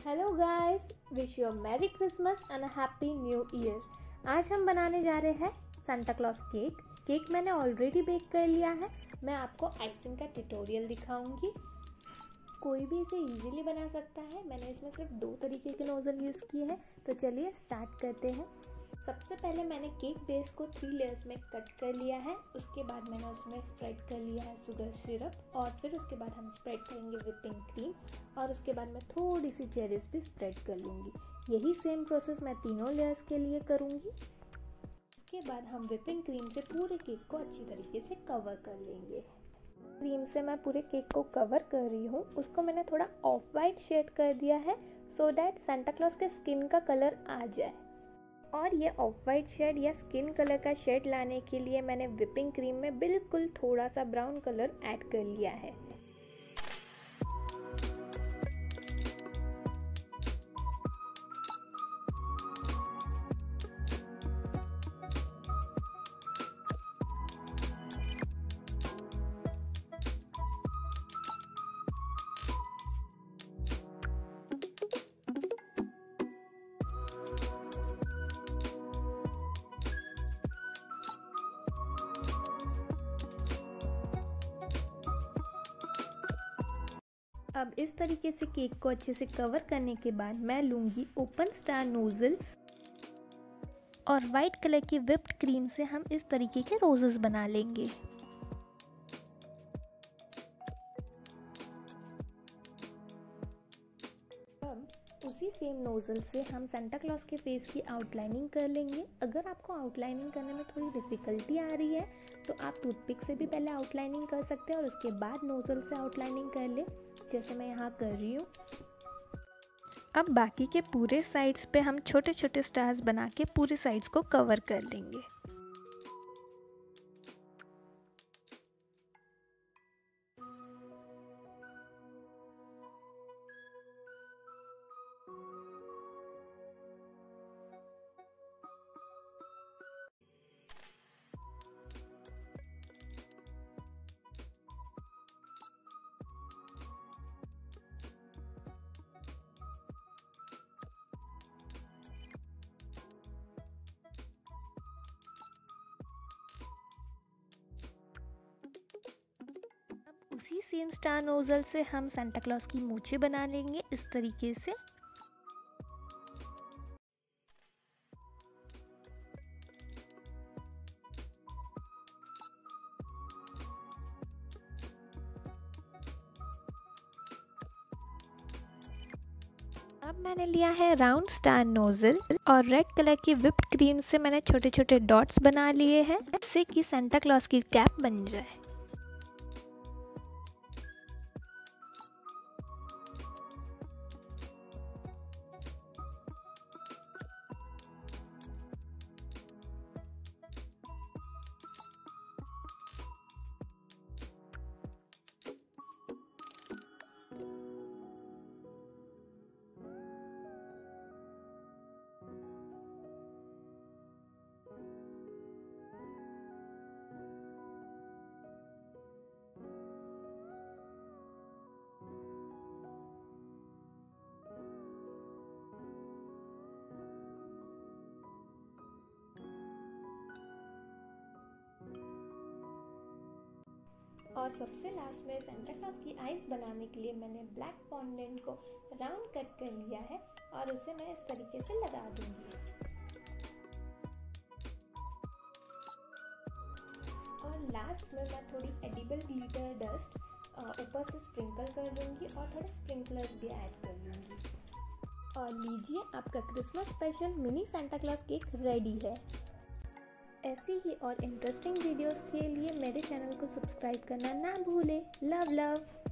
Hello guys, wish you a merry Christmas and a happy new year. आज हम बनाने जा रहे हैं सांता क्लॉज केक मैंने ऑलरेडी बेक कर लिया है। मैं आपको आइसिंग का ट्यूटोरियल दिखाऊंगी। कोई भी इसे इजीली बना सकता है। मैंने इसमें सिर्फ 2 तरीके के नोज़ल यूज़ किए हैं। तो चलिए स्टार्ट करते हैं। सबसे पहले मैंने केक बेस को 3 लेयर्स में कट कर लिया है। उसके बाद मैंने उसमें स्प्रेड कर लिया है शुगर सिरप और फिर उसके बाद हम स्प्रेड करेंगे व्हिपिंग क्रीम और उसके बाद मैं थोड़ी सी चेरीज भी स्प्रेड कर लूँगी। यही सेम प्रोसेस मैं तीनों लेयर्स के लिए करूँगी। उसके बाद हम व्हिपिंग क्रीम से पूरे केक को अच्छी तरीके से कवर कर लेंगे। क्रीम से मैं पूरे केक को कवर कर रही हूँ। उसको मैंने थोड़ा ऑफ वाइट शेड कर दिया है सो दैट सांता क्लॉज के स्किन का कलर आ जाए। और ये ऑफ वाइट शेड या स्किन कलर का शेड लाने के लिए मैंने व्हिपिंग क्रीम में बिल्कुल थोड़ा सा ब्राउन कलर ऐड कर लिया है। अब इस तरीके से केक को अच्छे से कवर करने के बाद मैं लूँगी ओपन स्टार नोज़ल और वाइट कलर की व्हिप्ड क्रीम से हम इस तरीके के रोजेस बना लेंगे। अब उसी सेम नोज़ल से हम सांता क्लॉज के फेस की आउटलाइनिंग कर लेंगे। अगर आपको आउटलाइनिंग करने में थोड़ी डिफ़िकल्टी आ रही है तो आप टूथपिक से भी पहले आउटलाइनिंग कर सकते हैं और उसके बाद नोज़ल से आउटलाइनिंग कर ले, जैसे मैं यहाँ कर रही हूँ। अब बाकी के पूरे साइड्स पे हम छोटे छोटे स्टार्स बना के पूरे साइड्स को कवर कर लेंगे। उसी सेम स्टार नोज़ल से हम सांता क्लॉज की मूंछें बना लेंगे इस तरीके से। अब मैंने लिया है राउंड स्टार नोज़ल और रेड कलर की व्हिप्ड क्रीम से मैंने छोटे छोटे डॉट्स बना लिए हैं जिससे कि सांता क्लॉज की कैप बन जाए। और सबसे लास्ट में सांता क्लॉज की आइज बनाने के लिए मैंने ब्लैक फॉन्डेंट को राउंड कट कर लिया है और उसे मैं इस तरीके से लगा दूंगी। और लास्ट में मैं थोड़ी एडिबल ग्लिटर डस्ट ऊपर से स्प्रिंकल कर लूँगी और थोड़े स्प्रिंकलर्स भी ऐड कर लूँगी। और लीजिए, आपका Christmas special mini Santa Claus cake ready है। ऐसी ही और इंटरेस्टिंग वीडियोस के लिए मेरे चैनल को सब्सक्राइब करना ना भूलें। Love love.